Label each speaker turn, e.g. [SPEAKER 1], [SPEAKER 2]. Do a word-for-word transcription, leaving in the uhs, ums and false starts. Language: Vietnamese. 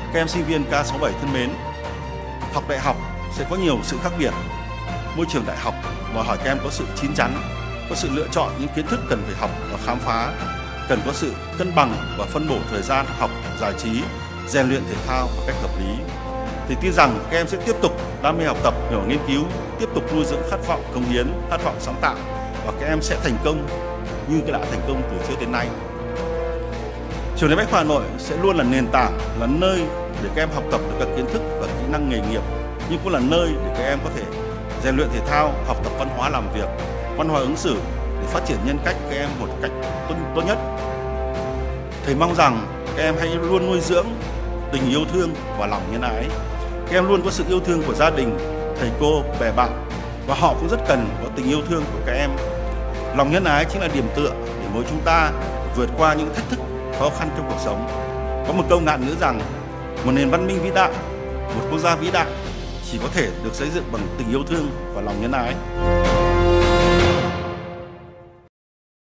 [SPEAKER 1] Các em sinh viên K sáu bảy thân mến, học đại học sẽ có nhiều sự khác biệt. Môi trường đại học đòi hỏi các em có sự chín chắn, có sự lựa chọn những kiến thức cần phải học và khám phá, cần có sự cân bằng và phân bổ thời gian học, giải trí, rèn luyện thể thao một cách hợp lý. Thì tin rằng các em sẽ tiếp tục đam mê học tập, hiểu nghiên cứu, tiếp tục nuôi dưỡng khát vọng cống hiến, khát vọng sáng tạo và các em sẽ thành công như cái đã thành công từ trước đến nay. Trường Đại Bách Khoa Hà Nội sẽ luôn là nền tảng, là nơi để các em học tập được các kiến thức và kỹ năng nghề nghiệp, nhưng cũng là nơi để các em có thể rèn luyện thể thao, học tập văn hóa làm việc, văn hóa ứng xử để phát triển nhân cách các em một cách tốt, tốt nhất. Thầy mong rằng các em hãy luôn nuôi dưỡng tình yêu thương và lòng nhân ái. Các em luôn có sự yêu thương của gia đình, thầy cô, bè bạn và họ cũng rất cần có tình yêu thương của các em. Lòng nhân ái chính là điểm tựa để mỗi chúng ta vượt qua những thách thức khó khăn trong cuộc sống. Có một câu ngạn ngữ rằng một nền văn minh vĩ đại, một quốc gia vĩ đại chỉ có thể được xây dựng bằng tình yêu thương và lòng nhân ái.